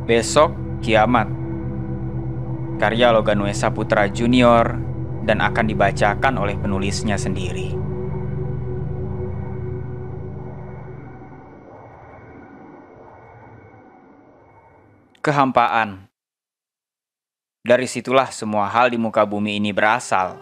Besok Kiamat, karya Loganuesa Putra Junior, dan akan dibacakan oleh penulisnya sendiri. Kehampaan. Dari situlah semua hal di muka bumi ini berasal.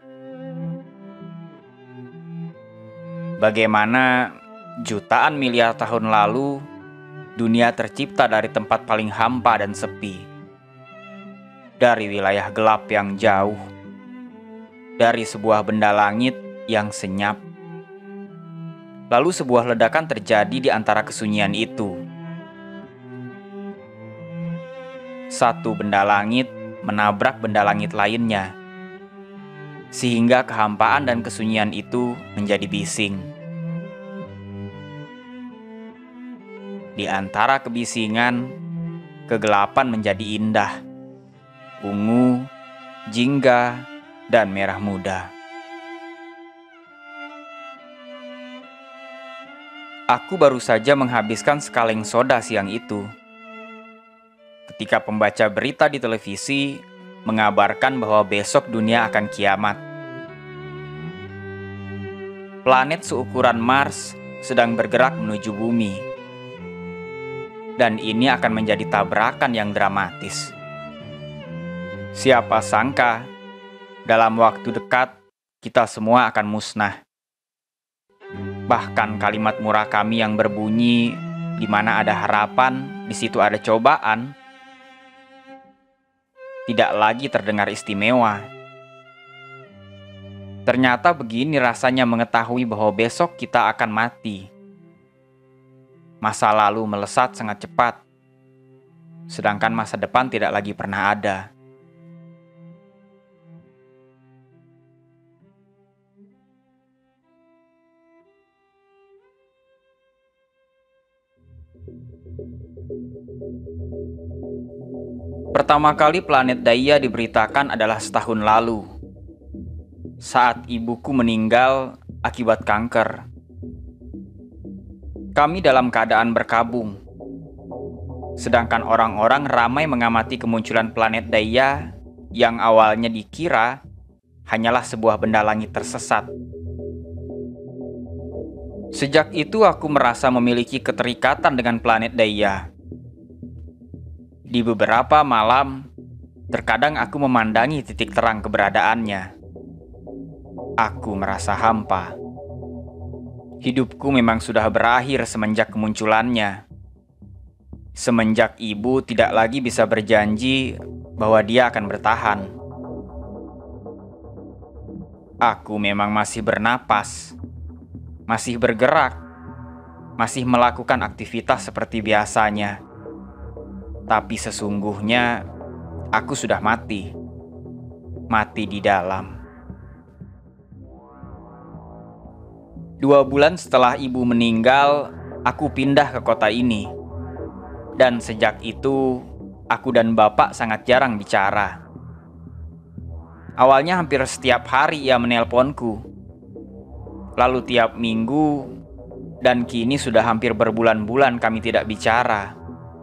Bagaimana jutaan miliar tahun lalu dunia tercipta dari tempat paling hampa dan sepi, dari wilayah gelap yang jauh, dari sebuah benda langit yang senyap. Lalu sebuah ledakan terjadi di antara kesunyian itu. Satu benda langit menabrak benda langit lainnya, sehingga kehampaan dan kesunyian itu menjadi bising. Di antara kebisingan, kegelapan menjadi indah, ungu, jingga, dan merah muda. Aku baru saja menghabiskan sekaleng soda siang itu, ketika pembaca berita di televisi mengabarkan bahwa besok dunia akan kiamat. Planet seukuran Mars sedang bergerak menuju bumi. Dan ini akan menjadi tabrakan yang dramatis. Siapa sangka, dalam waktu dekat, kita semua akan musnah. Bahkan kalimat Murakami yang berbunyi, di mana ada harapan, di situ ada cobaan, tidak lagi terdengar istimewa. Ternyata begini rasanya mengetahui bahwa besok kita akan mati. Masa lalu melesat sangat cepat, sedangkan masa depan tidak lagi pernah ada. Pertama kali planet Daya diberitakan adalah setahun lalu, saat ibuku meninggal akibat kanker. Kami dalam keadaan berkabung, sedangkan orang-orang ramai mengamati kemunculan planet Daya yang awalnya dikira hanyalah sebuah benda langit tersesat. Sejak itu aku merasa memiliki keterikatan dengan planet Daya. Di beberapa malam, terkadang aku memandangi titik terang keberadaannya. Aku merasa hampa. Hidupku memang sudah berakhir semenjak kemunculannya. Semenjak ibu tidak lagi bisa berjanji bahwa dia akan bertahan. Aku memang masih bernapas, masih bergerak, masih melakukan aktivitas seperti biasanya. Tapi sesungguhnya aku sudah mati. Mati di dalam. 2 bulan setelah ibu meninggal, aku pindah ke kota ini. Dan sejak itu, aku dan bapak sangat jarang bicara. Awalnya hampir setiap hari ia menelponku. Lalu tiap minggu, dan kini sudah hampir berbulan-bulan kami tidak bicara.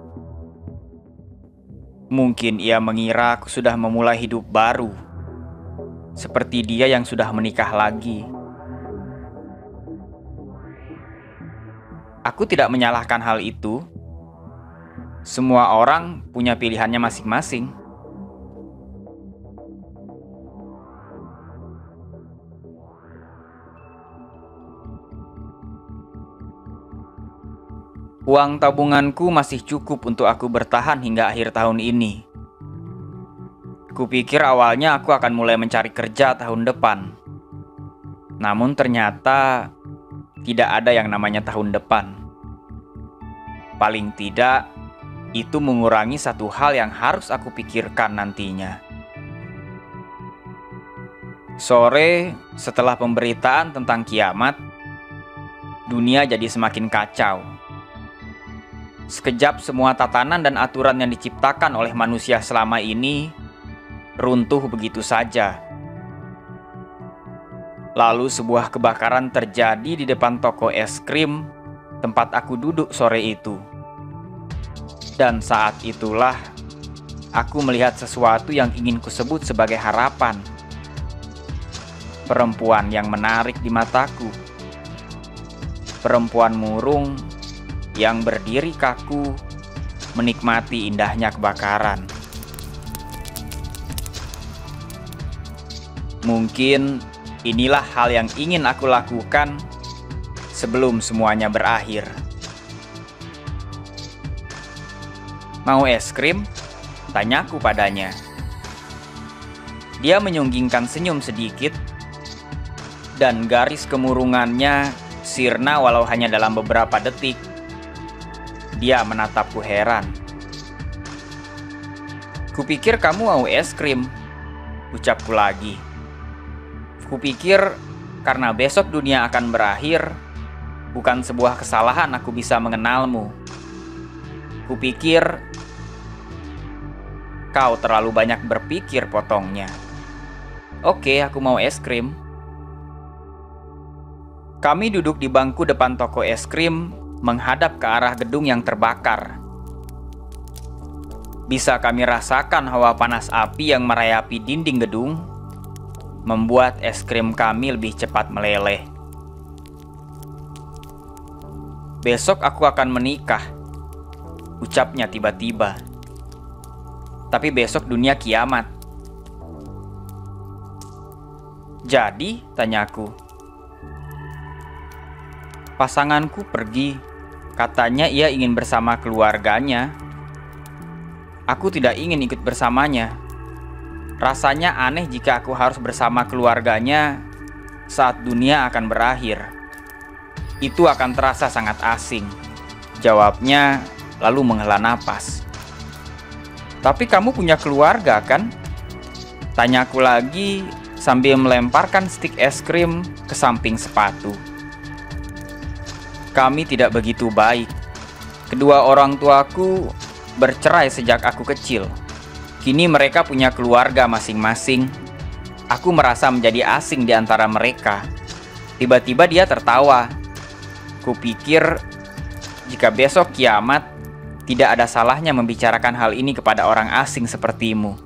Mungkin ia mengira aku sudah memulai hidup baru, seperti dia yang sudah menikah lagi. Aku tidak menyalahkan hal itu. Semua orang punya pilihannya masing-masing. Uang tabunganku masih cukup untuk aku bertahan hingga akhir tahun ini. Kupikir awalnya aku akan mulai mencari kerja tahun depan. Namun ternyata tidak ada yang namanya tahun depan. Paling tidak, itu mengurangi satu hal yang harus aku pikirkan nantinya. Sore, setelah pemberitaan tentang kiamat, dunia jadi semakin kacau. Sekejap semua tatanan dan aturan yang diciptakan oleh manusia selama ini runtuh begitu saja. Lalu sebuah kebakaran terjadi di depan toko es krim tempat aku duduk sore itu. Dan saat itulah aku melihat sesuatu yang ingin kusebut sebagai harapan. Perempuan yang menarik di mataku. Perempuan murung yang berdiri kaku menikmati indahnya kebakaran. Mungkin inilah hal yang ingin aku lakukan sebelum semuanya berakhir. Mau es krim? Tanyaku padanya. Dia menyunggingkan senyum sedikit, dan garis kemurungannya sirna walau hanya dalam beberapa detik. Dia menatapku heran. Kupikir kamu mau es krim, ucapku lagi. Kupikir karena besok dunia akan berakhir, bukan sebuah kesalahan aku bisa mengenalmu. Kupikir kau terlalu banyak berpikir, potongnya. Oke, aku mau es krim. Kami duduk di bangku depan toko es krim, menghadap ke arah gedung yang terbakar. Bisa kami rasakan hawa panas api yang merayapi dinding gedung, membuat es krim kami lebih cepat meleleh. Besok aku akan menikah, ucapnya tiba-tiba. Tapi besok dunia kiamat. Jadi, tanyaku. Pasanganku pergi, katanya ia ingin bersama keluarganya. Aku tidak ingin ikut bersamanya. Rasanya aneh jika aku harus bersama keluarganya saat dunia akan berakhir. Itu akan terasa sangat asing, jawabnya lalu menghela napas. Tapi kamu punya keluarga kan? Tanyaku lagi sambil melemparkan stik es krim ke samping sepatu. Kami tidak begitu baik. Kedua orang tuaku bercerai sejak aku kecil. Kini mereka punya keluarga masing-masing. Aku merasa menjadi asing di antara mereka. Tiba-tiba dia tertawa. Kupikir jika besok kiamat, tidak ada salahnya membicarakan hal ini kepada orang asing sepertimu.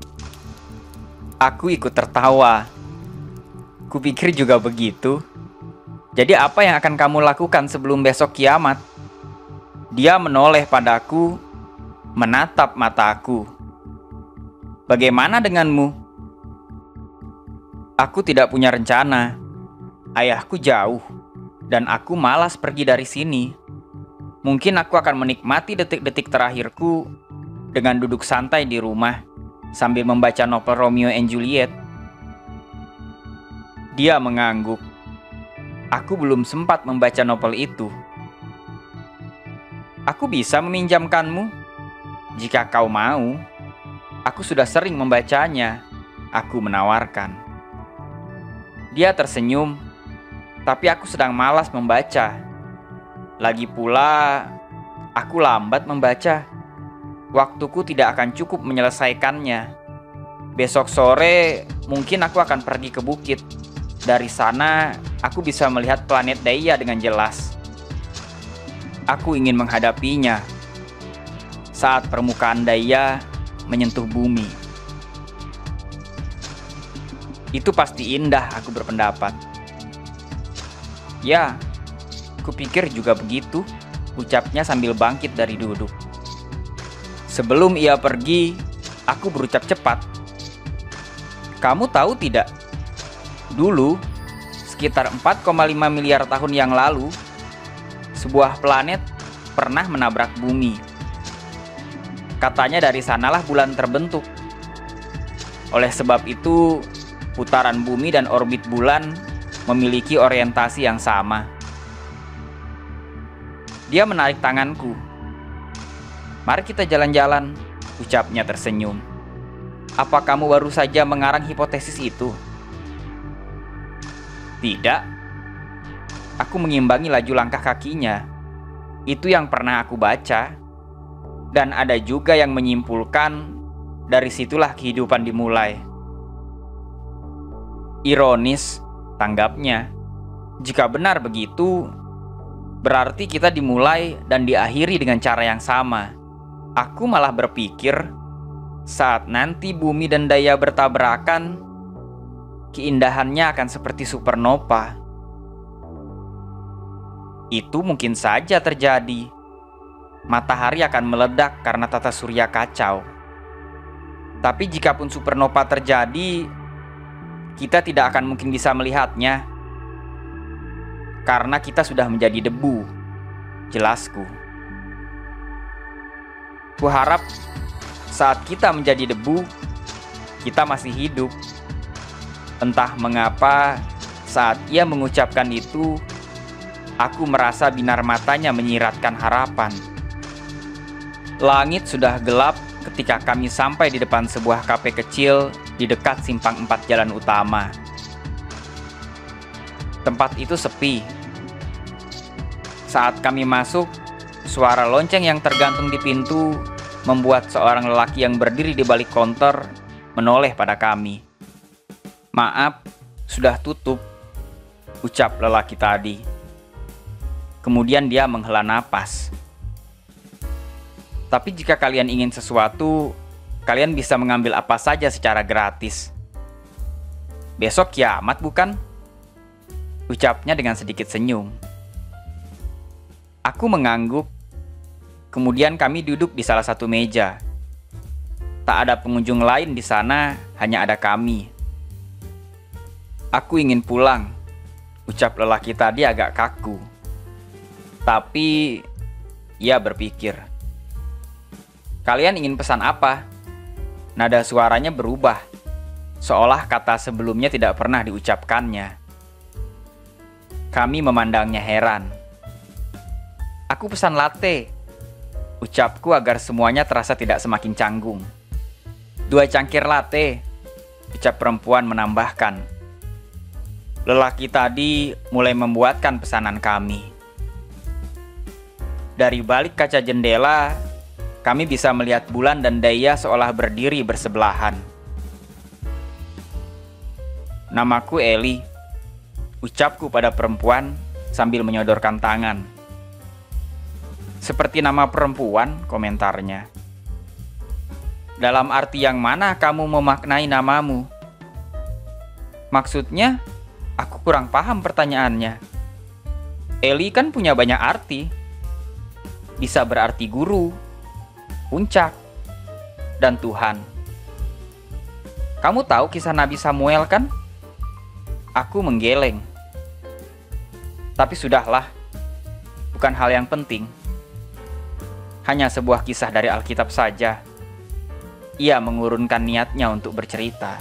Aku ikut tertawa. Kupikir juga begitu. Jadi apa yang akan kamu lakukan sebelum besok kiamat? Dia menoleh padaku, menatap mataku. Bagaimana denganmu? Aku tidak punya rencana. Ayahku jauh, dan aku malas pergi dari sini. Mungkin aku akan menikmati detik-detik terakhirku dengan duduk santai di rumah sambil membaca novel Romeo and Juliet. Dia mengangguk. Aku belum sempat membaca novel itu. Aku bisa meminjamkanmu jika kau mau. Aku sudah sering membacanya, aku menawarkan. Dia tersenyum, tapi aku sedang malas membaca. Lagi pula, aku lambat membaca. Waktuku tidak akan cukup menyelesaikannya. Besok sore, mungkin aku akan pergi ke bukit. Dari sana, aku bisa melihat planet Daya dengan jelas. Aku ingin menghadapinya saat permukaan Daya menyentuh bumi. Itu pasti indah, aku berpendapat. Ya, kupikir juga begitu, ucapnya sambil bangkit dari duduk. Sebelum ia pergi, aku berucap cepat. Kamu tahu tidak? Dulu, sekitar 4,5 miliar tahun yang lalu, sebuah planet pernah menabrak bumi. Katanya dari sanalah bulan terbentuk. Oleh sebab itu, putaran bumi dan orbit bulan memiliki orientasi yang sama. Dia menarik tanganku. Mari kita jalan-jalan, ucapnya tersenyum. Apa kamu baru saja mengarang hipotesis itu? Tidak. Aku mengimbangi laju langkah kakinya. Itu yang pernah aku baca. Dan ada juga yang menyimpulkan dari situlah kehidupan dimulai. Ironis, tanggapnya. Jika benar begitu, berarti kita dimulai dan diakhiri dengan cara yang sama. Aku malah berpikir, saat nanti bumi dan daya bertabrakan, keindahannya akan seperti supernova. Itu mungkin saja terjadi. Matahari akan meledak karena tata surya kacau. Tapi jikapun supernova terjadi, kita tidak akan mungkin bisa melihatnya. Karena kita sudah menjadi debu, jelasku. Kuharap saat kita menjadi debu, kita masih hidup. Entah mengapa saat ia mengucapkan itu, aku merasa binar matanya menyiratkan harapan. Langit sudah gelap ketika kami sampai di depan sebuah kafe kecil di dekat simpang 4 jalan utama. Tempat itu sepi. Saat kami masuk, suara lonceng yang tergantung di pintu membuat seorang lelaki yang berdiri di balik konter menoleh pada kami. "Maaf, sudah tutup," ucap lelaki tadi. Kemudian dia menghela napas. "Tapi jika kalian ingin sesuatu, kalian bisa mengambil apa saja secara gratis." "Besok kiamat bukan?" ucapnya dengan sedikit senyum. Aku mengangguk. Kemudian kami duduk di salah satu meja. Tak ada pengunjung lain di sana, hanya ada kami. "Aku ingin pulang," ucap lelaki tadi agak kaku. Tapi ia berpikir. "Kalian ingin pesan apa?" Nada suaranya berubah, seolah kata sebelumnya tidak pernah diucapkannya. Kami memandangnya heran. "Aku pesan latte," ucapku agar semuanya terasa tidak semakin canggung. "2 cangkir latte," ucap perempuan menambahkan. Lelaki tadi mulai membuatkan pesanan kami. Dari balik kaca jendela, kami bisa melihat bulan dan daya seolah berdiri bersebelahan. "Namaku Eli," ucapku pada perempuan sambil menyodorkan tangan. "Seperti nama perempuan," komentarnya. "Dalam arti yang mana kamu memaknai namamu?" "Maksudnya, aku kurang paham pertanyaannya." "Eli kan punya banyak arti. Bisa berarti guru, puncak, dan Tuhan. Kamu tahu kisah Nabi Samuel kan?" Aku menggeleng. "Tapi sudahlah, bukan hal yang penting. Hanya sebuah kisah dari Alkitab saja." Ia mengurunkan niatnya untuk bercerita.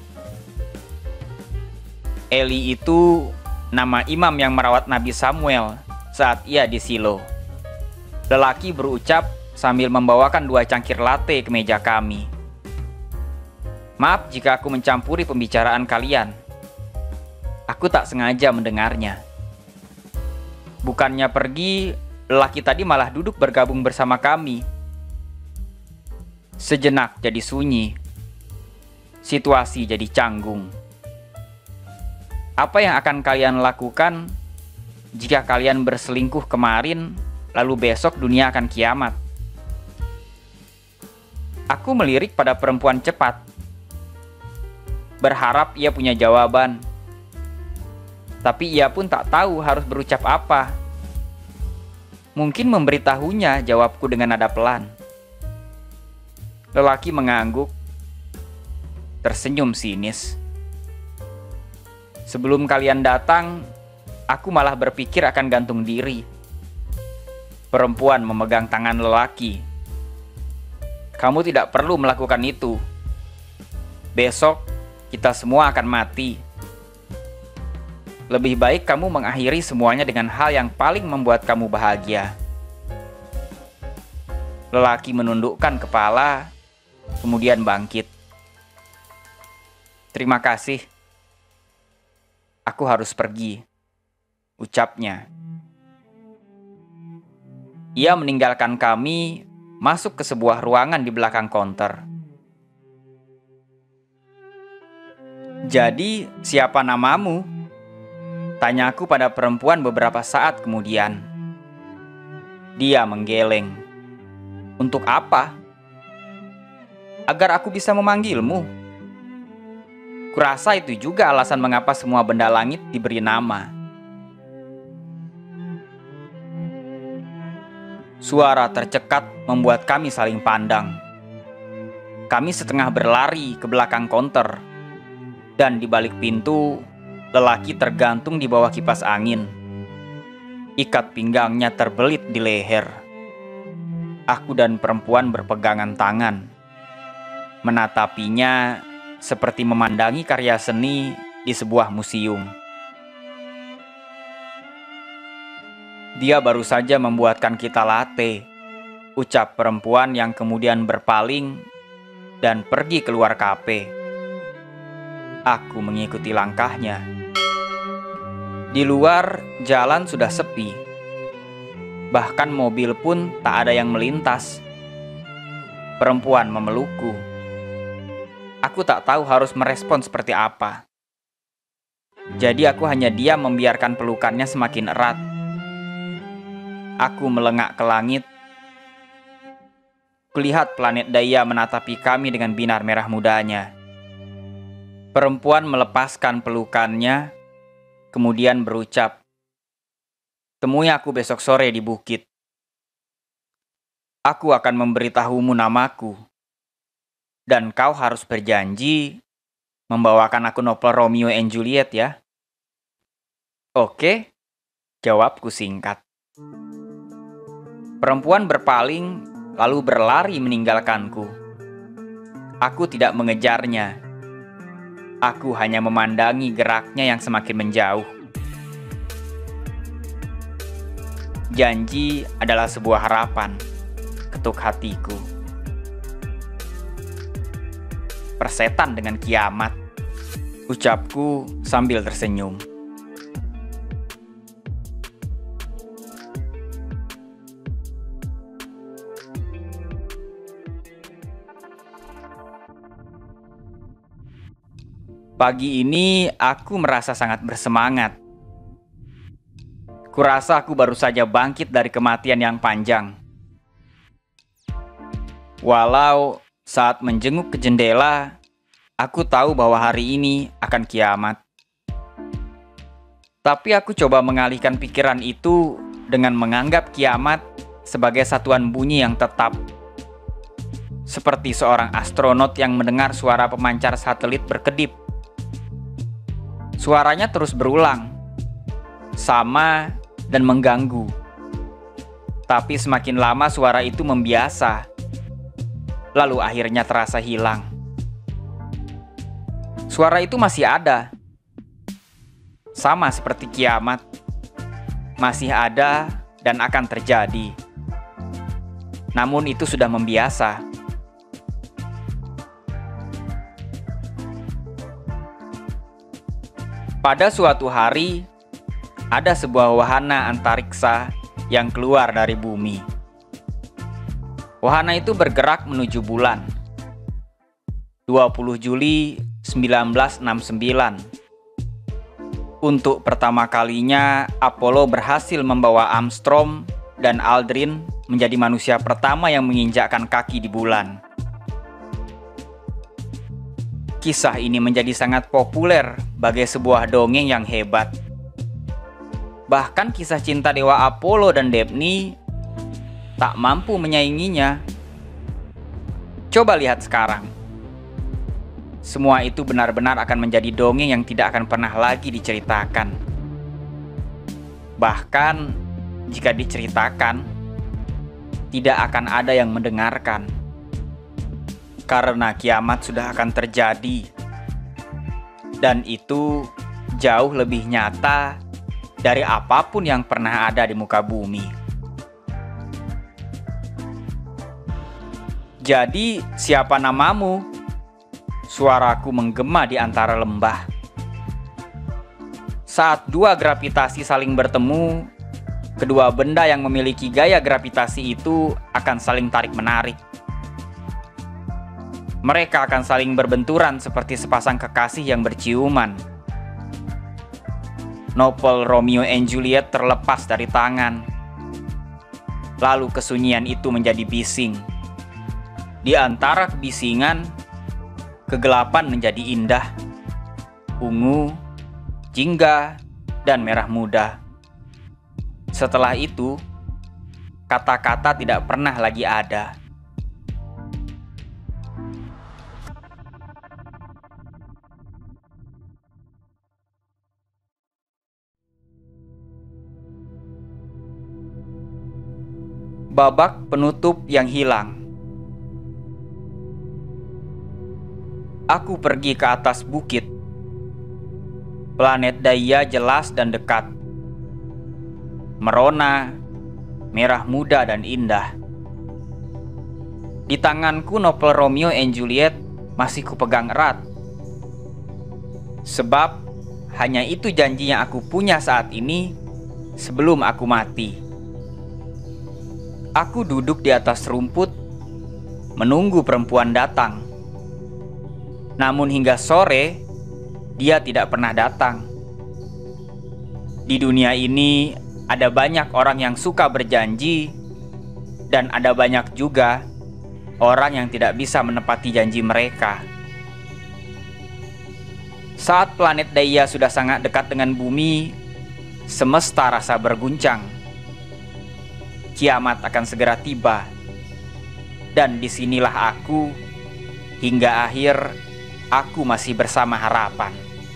Eli itu nama imam yang merawat Nabi Samuel saat ia di Silo. Lelaki berucap sambil membawakan 2 cangkir latte ke meja kami. "Maaf jika aku mencampuri pembicaraan kalian. Aku tak sengaja mendengarnya." Bukannya pergi, lelaki tadi malah duduk bergabung bersama kami. Sejenak jadi sunyi. Situasi jadi canggung. "Apa yang akan kalian lakukan jika kalian berselingkuh kemarin, lalu besok dunia akan kiamat?" Aku melirik pada perempuan cepat, berharap ia punya jawaban. Tapi ia pun tak tahu harus berucap apa. "Mungkin memberitahunya," jawabku dengan nada pelan. Lelaki mengangguk, tersenyum sinis. "Sebelum kalian datang, aku malah berpikir akan gantung diri." Perempuan memegang tangan lelaki. "Kamu tidak perlu melakukan itu. Besok kita semua akan mati. Lebih baik kamu mengakhiri semuanya dengan hal yang paling membuat kamu bahagia." Lelaki menundukkan kepala, kemudian bangkit. "Terima kasih. Aku harus pergi," ucapnya. Ia meninggalkan kami, masuk ke sebuah ruangan di belakang konter. "Jadi, siapa namamu?" tanyaku pada perempuan beberapa saat kemudian. Dia menggeleng. Untuk apa? Agar aku bisa memanggilmu. Kurasa itu juga alasan mengapa semua benda langit diberi nama. Suara tercekat membuat kami saling pandang. Kami setengah berlari ke belakang konter, dan di balik pintu, lelaki tergantung di bawah kipas angin. Ikat pinggangnya terbelit di leher. Aku dan perempuan berpegangan tangan, menatapinya seperti memandangi karya seni di sebuah museum. Dia baru saja membuatkan kita latte, ucap perempuan yang kemudian berpaling dan pergi keluar kafe. Aku mengikuti langkahnya. Di luar, jalan sudah sepi. Bahkan mobil pun tak ada yang melintas. Perempuan memelukku. Aku tak tahu harus merespon seperti apa. Jadi aku hanya diam membiarkan pelukannya semakin erat. Aku melengak ke langit. Kulihat planet Daya menatapi kami dengan binar merah mudanya. Perempuan melepaskan pelukannya, kemudian berucap, "Temui aku besok sore di bukit. Aku akan memberitahumu namaku. Dan kau harus berjanji membawakan aku novel Romeo and Juliet ya." "Oke," jawabku singkat. Perempuan berpaling, lalu berlari meninggalkanku. Aku tidak mengejarnya. Aku hanya memandangi geraknya yang semakin menjauh. Janji adalah sebuah harapan, ketuk hatiku. Persetan dengan kiamat, ucapku sambil tersenyum. Pagi ini aku merasa sangat bersemangat. Kurasa aku baru saja bangkit dari kematian yang panjang. Walau saat menjenguk ke jendela, aku tahu bahwa hari ini akan kiamat. Tapi aku coba mengalihkan pikiran itu dengan menganggap kiamat sebagai satuan bunyi yang tetap. Seperti seorang astronot yang mendengar suara pemancar satelit berkedip. Suaranya terus berulang, sama dan mengganggu. Tapi semakin lama suara itu membiasa, lalu akhirnya terasa hilang. Suara itu masih ada, sama seperti kiamat, masih ada dan akan terjadi. Namun itu sudah membiasa. Pada suatu hari, ada sebuah wahana antariksa yang keluar dari bumi. Wahana itu bergerak menuju bulan. 20 Juli 1969. Untuk pertama kalinya, Apollo berhasil membawa Armstrong dan Aldrin menjadi manusia pertama yang menginjakkan kaki di bulan. Kisah ini menjadi sangat populer sebagai sebuah dongeng yang hebat. Bahkan kisah cinta dewa Apollo dan Daphne tak mampu menyainginya. Coba lihat sekarang. Semua itu benar-benar akan menjadi dongeng yang tidak akan pernah lagi diceritakan. Bahkan jika diceritakan, tidak akan ada yang mendengarkan. Karena kiamat sudah akan terjadi. Dan itu jauh lebih nyata dari apapun yang pernah ada di muka bumi. Jadi, siapa namamu? Suaraku menggema di antara lembah. Saat dua gravitasi saling bertemu, kedua benda yang memiliki gaya gravitasi itu akan saling tarik-menarik. Mereka akan saling berbenturan seperti sepasang kekasih yang berciuman. Novel Romeo and Juliet terlepas dari tangan. Lalu kesunyian itu menjadi bising. Di antara kebisingan, kegelapan menjadi indah. Ungu, jingga, dan merah muda. Setelah itu, kata-kata tidak pernah lagi ada. Babak penutup yang hilang. Aku pergi ke atas bukit. Planet Daya jelas dan dekat. Merona, merah muda dan indah. Di tanganku novel Romeo and Juliet masih kupegang erat. Sebab hanya itu janji yang aku punya saat ini sebelum aku mati. Aku duduk di atas rumput, menunggu perempuan datang. Namun hingga sore, dia tidak pernah datang. Di dunia ini ada banyak orang yang suka berjanji, dan ada banyak juga orang yang tidak bisa menepati janji mereka. Saat planet Daya sudah sangat dekat dengan bumi, semesta rasa berguncang. Kiamat akan segera tiba. Dan disinilah aku, hingga akhir, aku masih bersama harapan.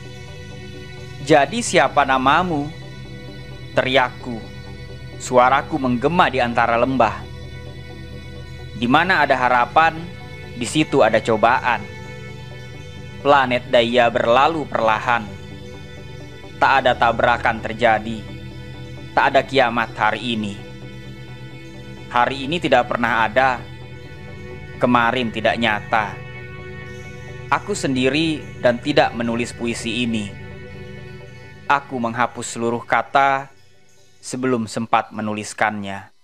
Jadi siapa namamu? Teriakku. Suaraku menggema di antara lembah. Di mana ada harapan, di situ ada cobaan. Planet Daya berlalu perlahan. Tak ada tabrakan terjadi. Tak ada kiamat hari ini. Hari ini tidak pernah ada. Kemarin tidak nyata. Aku sendiri dan tidak menulis puisi ini. Aku menghapus seluruh kata sebelum sempat menuliskannya.